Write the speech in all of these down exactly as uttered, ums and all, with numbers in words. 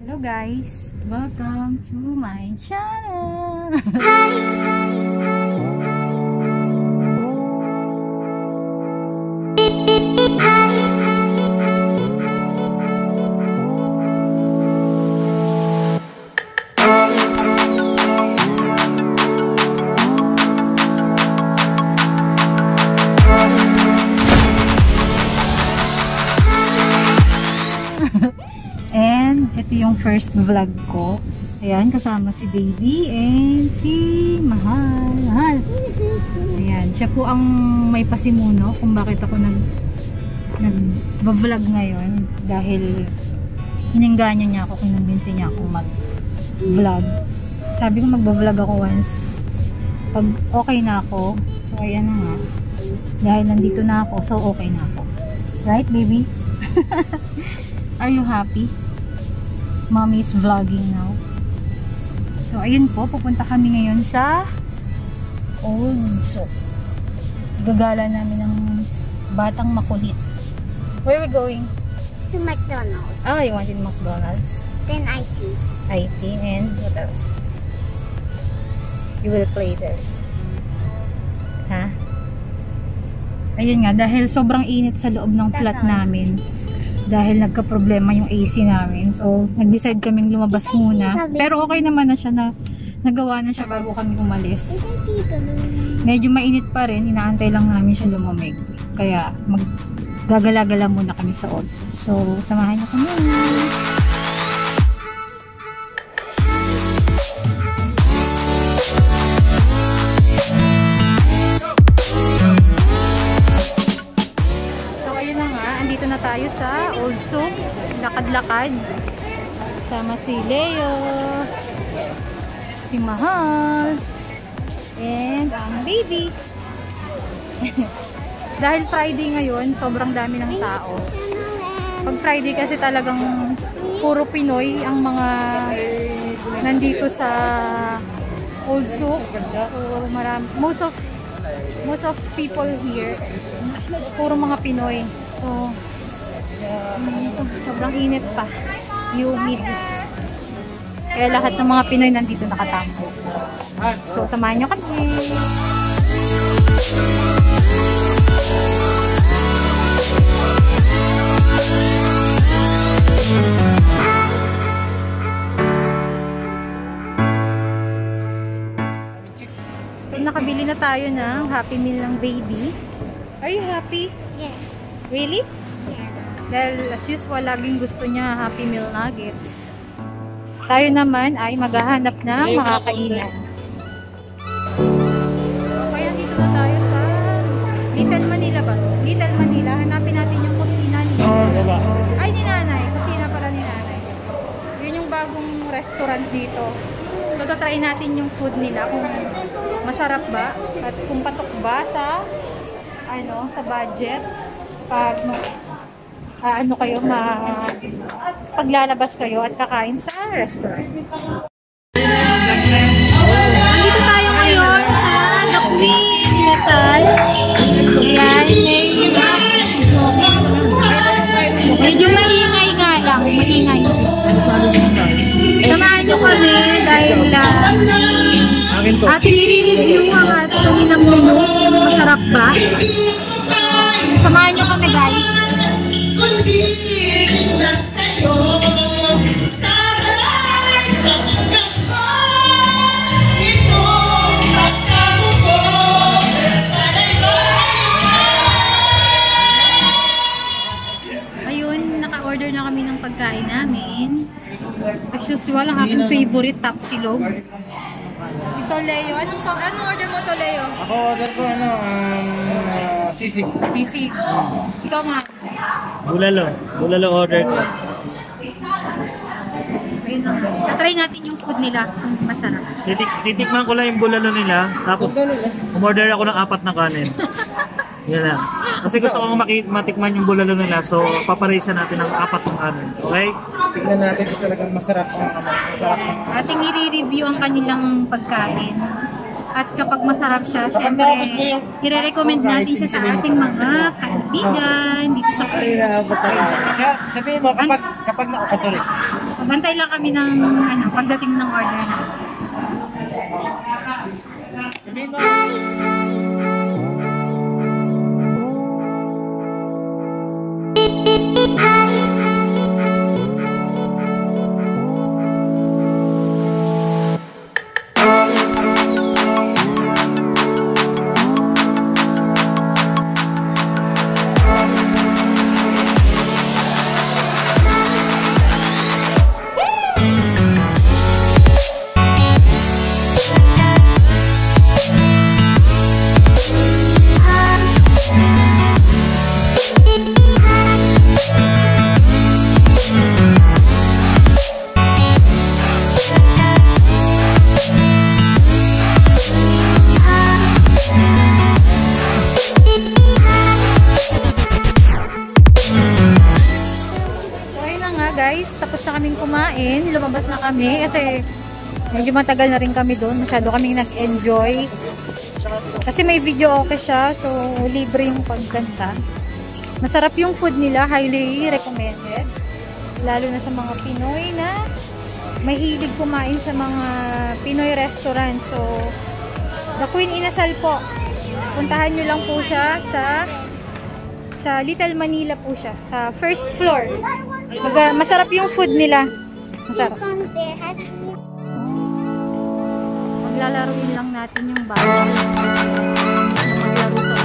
Hello guys! Welcome to my channel! And ito yung first vlog ko. Ayan, kasama si baby and si Mahal. Mahal. Ayan, siya po ang may pasimuno kung bakit ako nag nag-vlog ngayon. Dahil hiningganyo niya ako, kinumbinsi niya ako mag-vlog. Sabi ko mag-vlog ako once pag okay na ako. So ayan na nga. Dahil nandito na ako, so okay na ako. Right, baby? Are you happy? Mommy is vlogging now. So, ayun po. Pupunta kami ngayon sa Old Souk. Gagala namin ng batang makulit. Where are we going? To McDonald's. Oh, you wanted McDonald's? Then I T. I T and what else? You will play there. Ha? Ayun nga. Dahil sobrang init sa loob ng flat namin. Dahil nagka-problema yung A C namin. So, nag-decide kaming lumabas muna. Pero okay naman na siya na nagawa na siya bago kami umalis. Medyo mainit pa rin. Inaantay lang namin siya lumamig. Kaya, mag-gagala-gala muna kami sa Old Souk. So, samahan niyo kami. Dito na tayo sa Old Souk. Lakad-lakad. Sama si Leo, si Mahal, and ang baby. Dahil Friday ngayon, sobrang dami ng tao. Pag Friday kasi talagang puro Pinoy ang mga nandito sa Old Souk. So, marami, most of most of people here, puro mga Pinoy. So, um, sobrang init pa. Humid. Kaya lahat ng mga Pinoy nandito nakatampo. So, samahan nyo kami. So, nakabili na tayo ng Happy Meal ng baby. Are you happy? Yes. Really? Yeah. Dahil as usual, laging gusto niya Happy Meal nuggets. Tayo naman ay maghahanap ng makakainan. Kaya dito na tayo sa Little Manila ba? Little Manila. Hanapin natin yung kusina ni Ay, ni Nanay. Kusina pala ni Nanay. Yun yung bagong restaurant dito. So, tatry natin yung food nila. Kung masarap ba at kung patok ba sa ano, sa budget. Pag uh, ano kayo ma paglalabas kayo at kakain sa restaurant. Nandito tayo ngayon sa The Queen Metal. Ayan, medyo maingay nga lang, maingay. Samahan nyo kami dahil uh, ating i-review ang ating ng menu. Masarap ba? Samahan nyo kami guys. Ayun, naka-order na kami ng pagkain namin. As usual, ang aking favorite tapsilog. Si Toleo. Anong, to anong order mo, Toleo? Ako order ko ano, um, uh, sisig. Sisig. Ikaw nga. Bulalo. Bulalo order ko. Ayun lang. Tatry natin yung food nila kung masarap. Titik titikman ko lang yung bulalo nila. Tapos umorder ako ng apat na kanin. Yan lang. Kasi gusto kong matikman yung bulalo nila. So paparisa natin ng apat ng kanin. Okay? Tignan natin kung talagang masarap ang masarap. Ating i-review ang kanilang pagkain. At kapag masarap siya, syempre, i-recommend natin siya sa ating mga kaibigan dito sa Kaya sabihin mo, kapag, kapag na, oh, sorry. Maghantay lang kami ng ano, pagdating ng order na. Sabihin mo. Guys, tapos na kaming kumain, lumabas na kami kasi medyo matagal na rin kami doon, masyado kaming nag-enjoy kasi may video okay siya, so libre yung pagkanta. Masarap yung food nila, highly recommended, lalo na sa mga Pinoy na mahilig kumain sa mga Pinoy restaurant. So The Queen Inasal po, puntahan nyo lang po siya sa sa Little Manila po siya, sa first floor. Mag masarap yung food nila. Masarap. Maglalaruin lang natin yung bata. Maglaro sa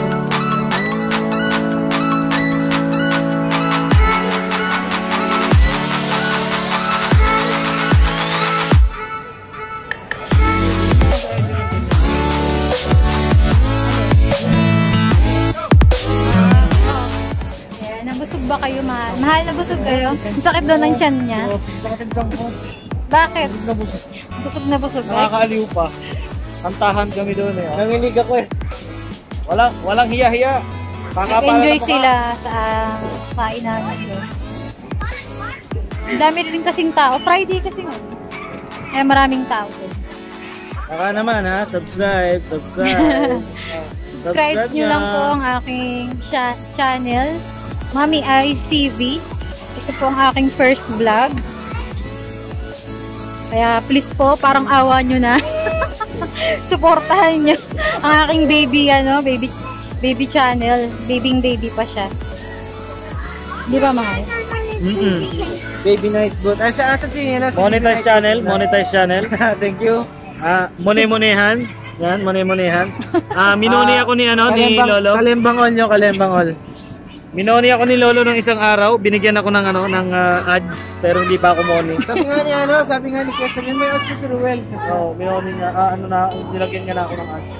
Nabusog ba kayo, mahal? Mahal, nabusog kayo? Sakit daw ng tiyan niya. Sakit lang po. Bakit? Nabusog. Busog na busog. Nakakaaliw pa. Kantahan kami doon eh. Nanginig ako eh. Walang, walang hiya-hiya. Nag-enjoy sila sa kain namin doon. Ang dami rin kasing tao. Friday kasi nga. Kaya maraming tao doon. Saka naman ha, subscribe, subscribe. Subscribe nyo lang po ang aking channel, Mami Ice T V. Ito po ang aking first vlog. Kaya please po, parang awa nyo na. Suportahan nyo ang aking baby, ano, baby, baby channel. Babying baby pa siya. Di ba, mahal? Mm-mm. Baby night boat. Ay, sa asa tingin na? Monetize channel, monetize channel. Thank you. Ah, mune-munehan. Yan, mune-munehan. Ah, minuni ako ni ano, ni Kalembang- Lolo. Kalembangol nyo, kalembangol. Minoni ako ni Lolo ng isang araw, binigyan ako ng ano, ng ah, ads, pero hindi pa ako moni. Sabi nga ni ano, sabi nga ni Kesa, may may odds si Ruel. Oo, oh, minoni nga, ah, ano na, nilagyan nga na ako ng ads.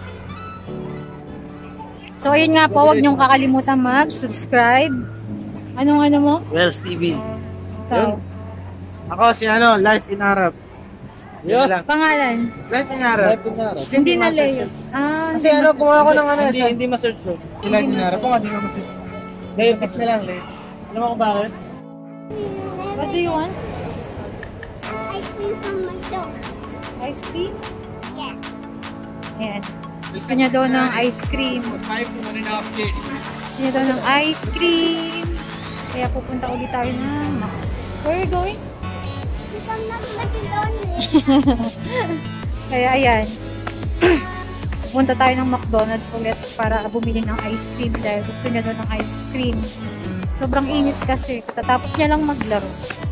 So, ayun nga po, huwag niyong kakalimutan mag-subscribe. Anong ano mo? Wells T V. Ikaw. Ako si ano, Life in Arab. Yun lang. Pangalan? Life in Arab. Life in Arab. Kasi Hindi na ma-search Leo. yun. Ah, Kasi ano, kumuha ako ng ano, Hindi, sa hindi ma-search yun. Life in Arab. Kung hindi mo ma-search. Layipit na lang, layipit. Alam mo kung bakit? what do you want? Ice cream from McDonald's. Ice cream? Yeah. Ayan. Gusto niya daw ng ice cream. Gusto niya daw ng ice cream. Kaya pupunta ulit tayo na. Where are you going? From McDonald's. Kaya ayan. Pupunta tayo ng McDonald's ulit para bumili ng ice cream dahil gusto niya daw ng ice cream. Sobrang init kasi. Tatapos niya lang maglaro.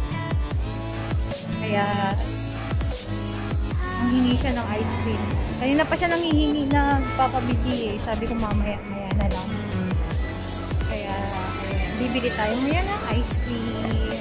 Kaya nanghingi siya ng ice cream. Kanina pa siya nanghihingi na papabili eh. Sabi ko mamaya-maya na lang. Kaya ayan, bibili tayo ngayon ng ice cream.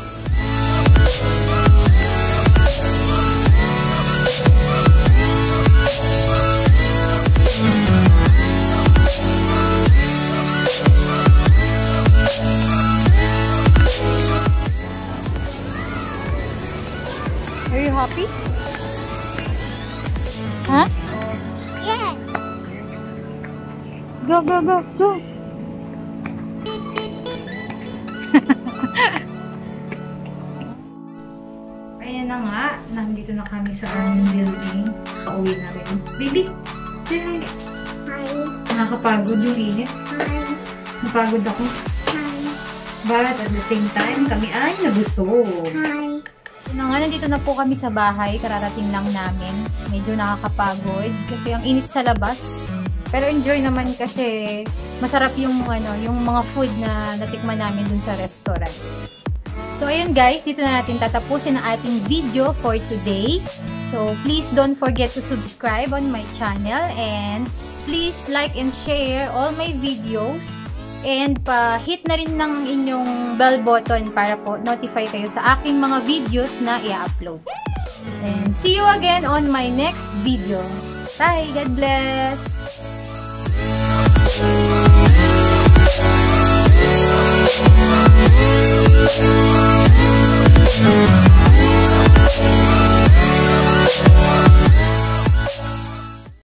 Are you happy? Huh? Yeah. Go, go, go, go! Ayan na nga, nandito na kami sa aming building. Pauwi na rin. Baby, dyan. Hi. Nakakapagod yung init. Hi. Napagod ako. Hi. But at the same time, kami ay nabusog. Hi. Ano nga, nandito na po kami sa bahay. Kararating lang namin. Medyo nakakapagod kasi ang init sa labas. Pero enjoy naman kasi masarap yung, ano, yung mga food na natikman namin dun sa restaurant. So, ayun guys, dito na natin tatapusin ang ating video for today. So, please don't forget to subscribe on my channel and please like and share all my videos and pa-hit na rin ng inyong bell button para po notify kayo sa aking mga videos na i-upload. And see you again on my next video. Bye! God bless!